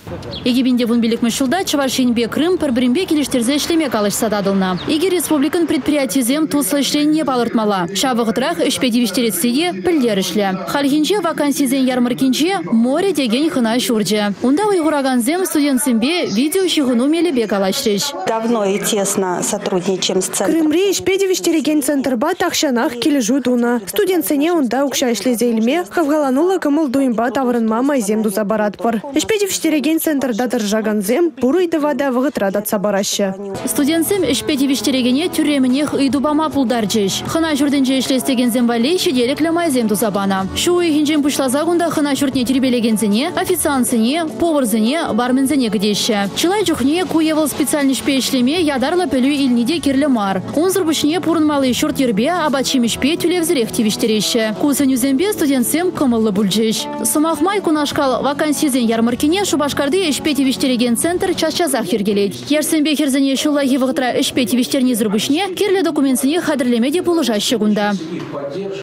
Егибинде вун билик мышылда Чаваршинбе Крым пірбірінбе келештерзе ішлеме калыш сададылна. Иги республикан предприятизем туслы ішленне балыртмала. Шавығытрах ішпедивіштеретседе пілдер ішлі. Халхинче вакансизен ярмаркинче море деген хына шурже. Унда уйғыраганзем студентсембе видео шихуну мелебе калашреш. Давно и тесно сотрудничаем с центром. Крымре ішпедивіштереген центрба тахшанах кележу дуна. Студентсене унда укша ішлезе илме хавгаланула кымыл дуимба таврынма майзем дуза баратпыр. Ішпедивіштереген центрда дыржаганзем бурыйды вада вғытрадат сабараща. Студентсем ішпедивіштерегене тюременех ыйдубама пулдарчеш. Хына жүрденже ішлестеген валей шеделеклі майзем дуза бана. Шу үйгенжен пушлазагунда хына жүртне тюрбелегензене, официантсене, поварзене, бармензене гдеще. Чылай жүхне куевал специальный шпешлеме ядарлы пөлü илниде керлі мар. Унзыр бүшне пурынмалы шурт ербе абачим шпе тюлевзірех тивиштереше. Кусын юзембе студентсем кымылы бүлжеш. Сумахмай кунашкал вакансизен ярмаркине Шубашкарды ішпетивиштереген центр час-часах ергелет. Ерсенбе херзене шулахи вғытра ішпетивиштерне зірбүшне керлі документсіне хадірлемеде пулыжашы гунда.